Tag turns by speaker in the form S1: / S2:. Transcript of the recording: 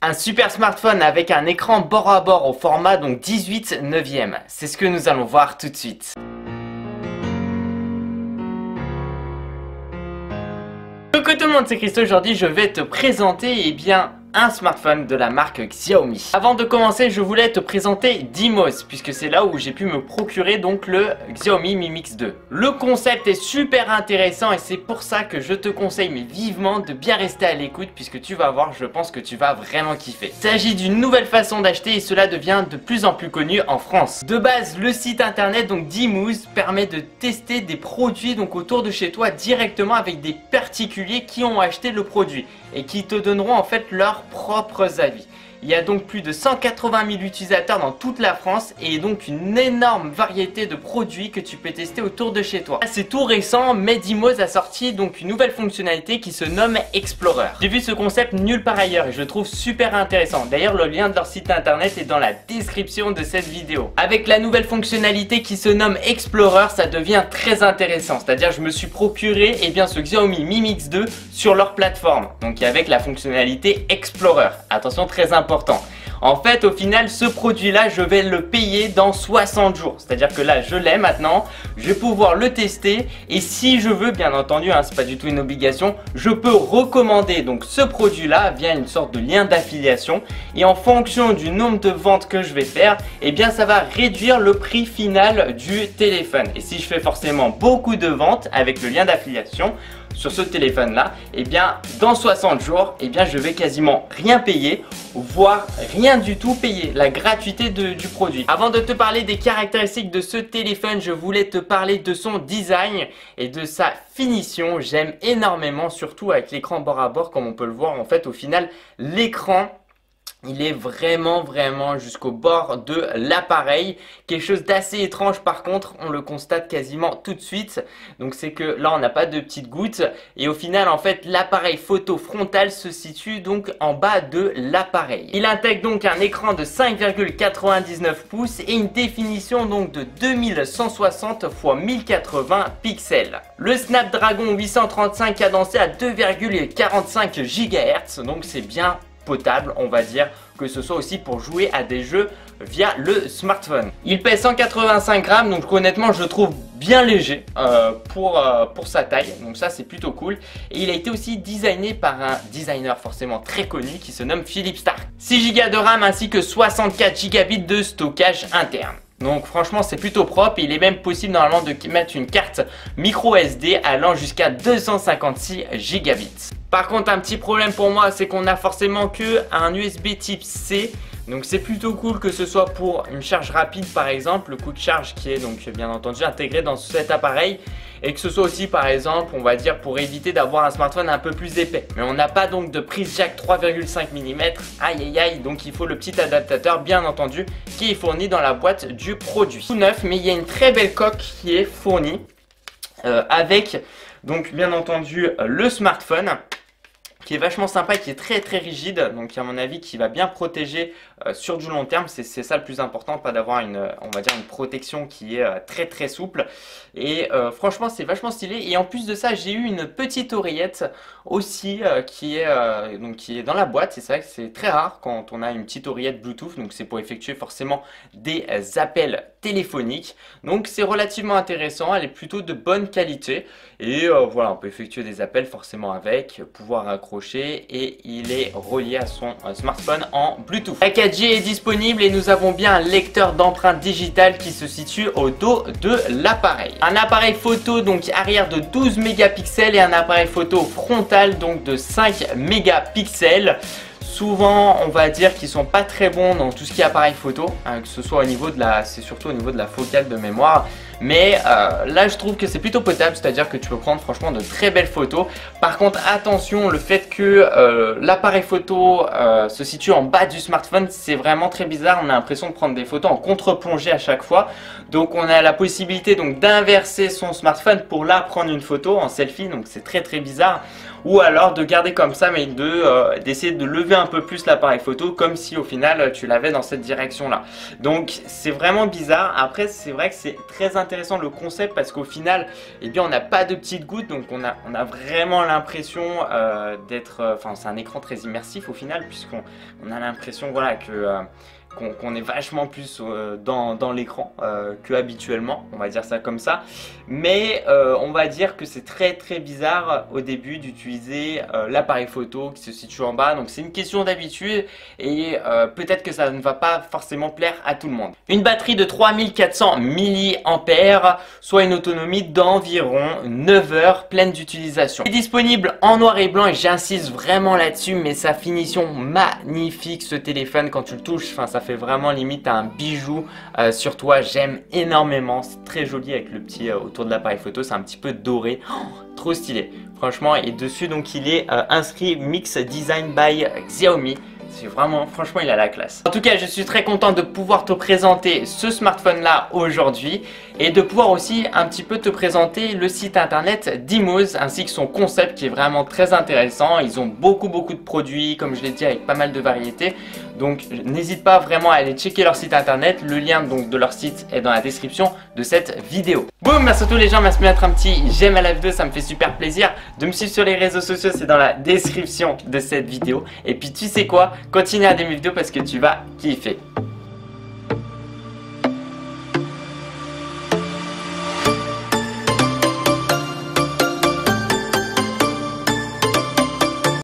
S1: Un super smartphone avec un écran bord à bord au format donc 18/9. C'est ce que nous allons voir tout de suite. Coucou tout le monde, c'est Christo. Aujourd'hui je vais te présenter un smartphone de la marque Xiaomi. Avant de commencer, je voulais te présenter Dimos, puisque c'est là où j'ai pu me procurer donc le Xiaomi Mi Mix 2. Le concept est super intéressant et c'est pour ça que je te conseille mais vivement de bien rester à l'écoute, puisque tu vas voir, je pense que tu vas vraiment kiffer. Il s'agit d'une nouvelle façon d'acheter et cela devient de plus en plus connu en France. De base, le site internet donc Dimos permet de tester des produits donc autour de chez toi directement avec des particuliers qui ont acheté le produit et qui te donneront en fait leurs propres avis. Il y a donc plus de 180 000 utilisateurs dans toute la France et donc une énorme variété de produits que tu peux tester autour de chez toi. C'est tout récent, mais Dimos a sorti donc une nouvelle fonctionnalité qui se nomme Explorer. J'ai vu ce concept nulle part ailleurs et je le trouve super intéressant. D'ailleurs, le lien de leur site internet est dans la description de cette vidéo. Avec la nouvelle fonctionnalité qui se nomme Explorer, ça devient très intéressant. C'est-à-dire, je me suis procuré ce Xiaomi Mi Mix 2 sur leur plateforme. Donc avec la fonctionnalité Explorer. Attention, très important. En fait, au final, ce produit-là, je vais le payer dans 60 jours. C'est-à-dire que là, je l'ai maintenant, je vais pouvoir le tester et si je veux, bien entendu, c'est pas du tout une obligation, je peux recommander donc ce produit-là via une sorte de lien d'affiliation et en fonction du nombre de ventes que je vais faire, ça va réduire le prix final du téléphone. Et si je fais forcément beaucoup de ventes avec le lien d'affiliation sur ce téléphone là, dans 60 jours, je vais quasiment rien payer, voire rien du tout payer, la gratuité du produit. Avant de te parler des caractéristiques de ce téléphone, je voulais te parler de son design et de sa finition. J'aime énormément, surtout avec l'écran bord à bord, comme on peut le voir. En fait, au final, l'écran, il est vraiment jusqu'au bord de l'appareil. Quelque chose d'assez étrange par contre, on le constate quasiment tout de suite. Donc c'est que là on n'a pas de petites gouttes. Et au final en fait l'appareil photo frontal se situe donc en bas de l'appareil. Il intègre donc un écran de 5,99 pouces et une définition donc de 2160 x 1080 pixels. Le Snapdragon 835 cadencé à 2,45 GHz, donc c'est bien potable, on va dire, que ce soit aussi pour jouer à des jeux via le smartphone. Il pèse 185 grammes, donc honnêtement je le trouve bien léger pour sa taille, donc ça c'est plutôt cool. Et il a été aussi designé par un designer forcément très connu qui se nomme Philippe Starck. 6 Go de RAM ainsi que 64 Go de stockage interne. Donc franchement c'est plutôt propre et il est même possible normalement de mettre une carte micro SD allant jusqu'à 256 gigabits. Par contre un petit problème pour moi, c'est qu'on a forcément que un USB type C. Donc c'est plutôt cool que ce soit pour une charge rapide par exemple, le coup de charge qui est donc bien entendu intégré dans cet appareil. Et que ce soit aussi par exemple, on va dire pour éviter d'avoir un smartphone un peu plus épais. Mais on n'a pas donc de prise jack 3,5 mm, aïe aïe aïe, donc il faut le petit adaptateur bien entendu qui est fourni dans la boîte du produit. Tout neuf, mais il y a une très belle coque qui est fournie avec donc bien entendu le smartphone, qui est vachement sympa, qui est très rigide, donc à mon avis qui va bien protéger sur du long terme. C'est ça le plus important, pas d'avoir on va dire une protection qui est très souple. Et franchement c'est vachement stylé. Et en plus de ça, j'ai eu une petite oreillette aussi qui est dans la boîte. Et c'est vrai que c'est très rare quand on a une petite oreillette Bluetooth, donc c'est pour effectuer forcément des appels téléphoniques. Donc c'est relativement intéressant, elle est plutôt de bonne qualité. Et voilà, on peut effectuer des appels forcément avec, pouvoir accrocher et il est relié à son smartphone en Bluetooth. La 4G est disponible et nous avons bien un lecteur d'empreintes digitales qui se situe au dos de l'appareil. Un appareil photo donc arrière de 12 mégapixels et un appareil photo frontal donc de 5 mégapixels. Souvent on va dire qu'ils sont pas très bons dans tout ce qui est appareil photo, que ce soit au niveau de c'est surtout au niveau de la focale de mémoire. Mais là je trouve que c'est plutôt potable, c'est-à-dire que tu peux prendre franchement de très belles photos. Par contre attention, le fait que l'appareil photo se situe en bas du smartphone, c'est vraiment très bizarre. On a l'impression de prendre des photos en contre-plongée à chaque fois. Donc on a la possibilité donc d'inverser son smartphone pour là prendre une photo en selfie, donc c'est très bizarre. ou alors de garder comme ça mais d'essayer de lever un peu plus l'appareil photo comme si au final tu l'avais dans cette direction là. Donc c'est vraiment bizarre. Après c'est vrai que c'est très intéressant le concept parce qu'au final eh bien on n'a pas de petites gouttes, donc on a vraiment l'impression d'être, enfin c'est un écran très immersif au final puisqu'on a l'impression voilà que qu'on est vachement plus dans l'écran que habituellement, on va dire ça comme ça. Mais on va dire que c'est très bizarre au début d'utiliser l'appareil photo qui se situe en bas. Donc c'est une question d'habitude et peut-être que ça ne va pas forcément plaire à tout le monde. Une batterie de 3400 mAh, soit une autonomie d'environ 9 heures pleine d'utilisation. Il est disponible en noir et blanc et j'insiste vraiment là-dessus, mais sa finition magnifique ce téléphone quand tu le touches, enfin ça fait vraiment limite un bijou sur toi. J'aime énormément, c'est très joli avec le petit autour de l'appareil photo, c'est un petit peu doré, trop stylé franchement. Et dessus donc il est inscrit Mix Design by Xiaomi. C'est vraiment, franchement, il a la classe. En tout cas, je suis très content de pouvoir te présenter ce smartphone-là aujourd'hui et de pouvoir aussi un petit peu te présenter le site internet d'Imoz ainsi que son concept qui est vraiment très intéressant. Ils ont beaucoup de produits, comme je l'ai dit, avec pas mal de variétés. Donc, n'hésite pas vraiment à aller checker leur site internet. Le lien donc de leur site est dans la description de cette vidéo. Boum, merci à tous les gens, merci de mettre un petit j'aime à la vidéo, ça me fait super plaisir. De me suivre sur les réseaux sociaux, c'est dans la description de cette vidéo. Et puis tu sais quoi, continue à aimer mes vidéos parce que tu vas kiffer.